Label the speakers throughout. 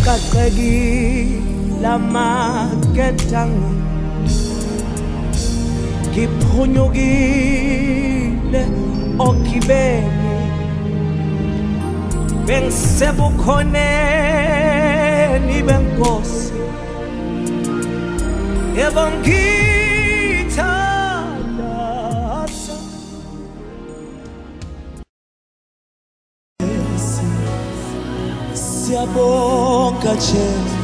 Speaker 1: Kakegi lama ketang Kiphunyukile okibeni Bengisebukhoneni benkosi Ebongithandaza Siyabonga Jesu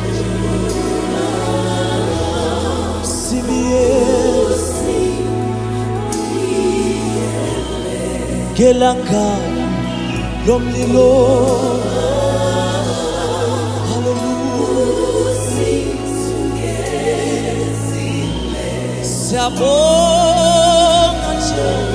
Speaker 1: Gelanga lomlilo Hallelujah Siyabonga Jesu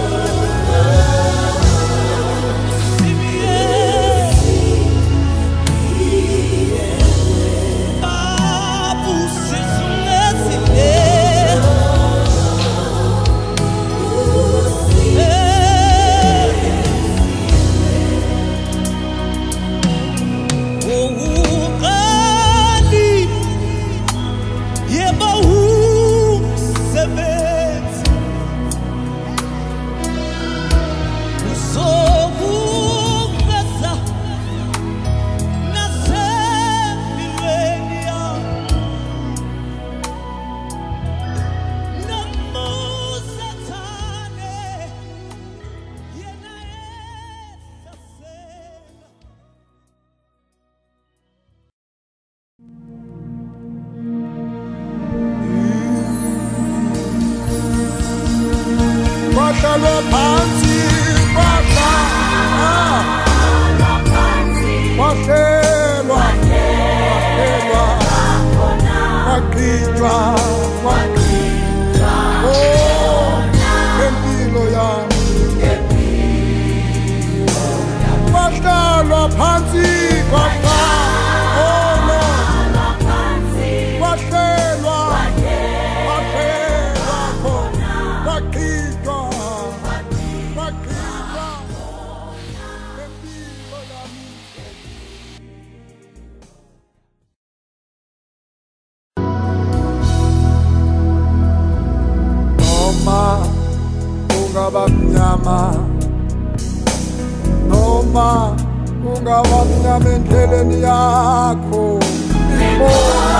Speaker 2: Noma ungawamnyama endleleni yakho libona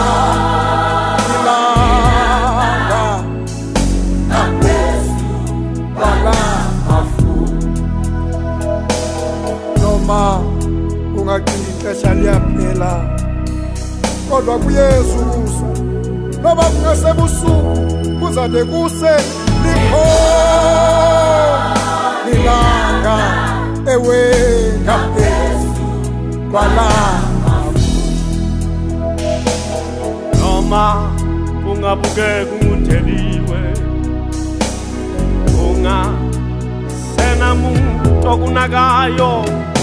Speaker 2: ilanga ngaphezu kwamafu noma ungagcina ixesha liyaphela kodwa kuYesu noma kungasebusuku kuzade kuse ilanga ewe ngaphezu kwamafu
Speaker 3: noma ungabukeka ungutheliwe ungasena muntu okunakayo